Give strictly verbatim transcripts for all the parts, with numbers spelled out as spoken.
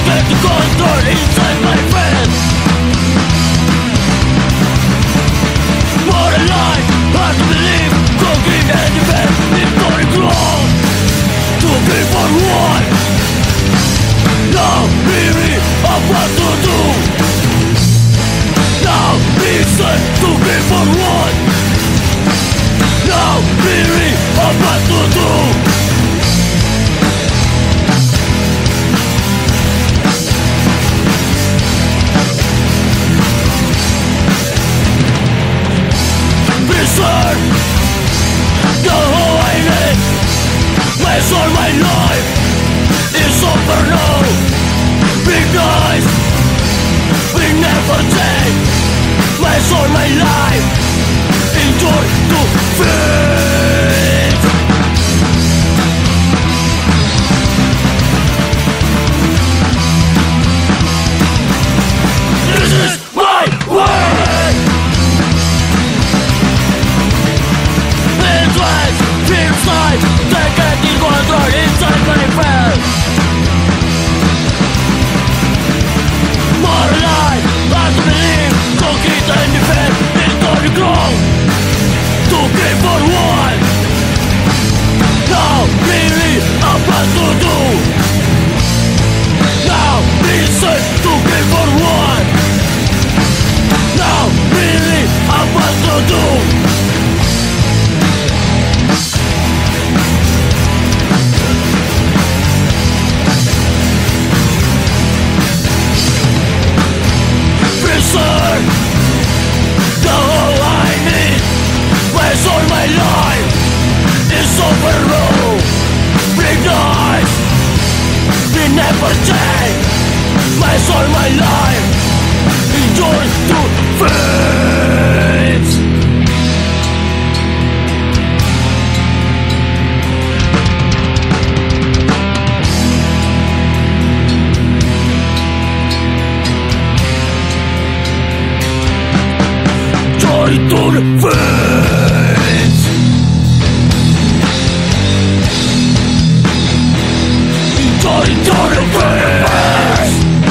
get the control inside my friend. More alive, hard to believe, cooking and defend, ignoring ground. Two people one. Now really of what to do. Now listen to people one. Now really of what to do. Listen, know who I need. Where's all my life? It's over now. Big noise, we never take. Where's all my life? Enjoy to feel. This is my way. It's right, feels like they get the control inside my friend. More alive, hard to believe, cookies and defend, it's gonna grow. Two people one. Now really I'm what to do. Now listen to people one. Now really I'm what to do. Listen, know who I need. Where's all my life? It's over now. Big noise, we never change. Where's all my life? Enjoy to fade. Joy to the fades. Joy to the fades.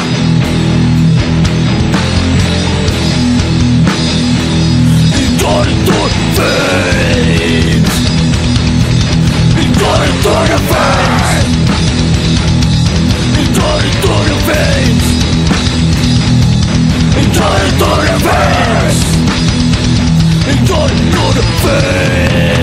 Joy to the fades. Joy to the fades. Joy to the fades. Joy to the fades. Enjoy to the face.